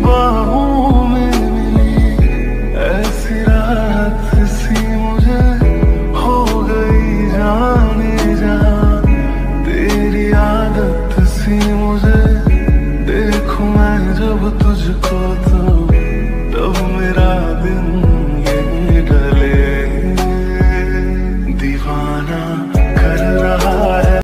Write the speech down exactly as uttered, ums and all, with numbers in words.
बाहों में मिली ऐसी राहत सी मुझे हो गई जाने जा, तेरी आदत सी मुझे देखूं मैं जब तुझको तो तब मेरा दिन